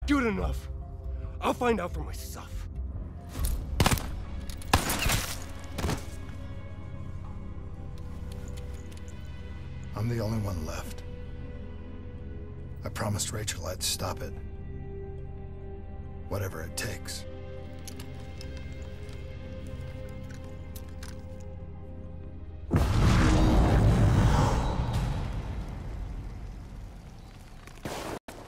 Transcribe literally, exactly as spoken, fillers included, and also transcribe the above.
Good enough. I'll find out for myself. I'm the only one left. I promised Rachel I'd stop it. Whatever it takes.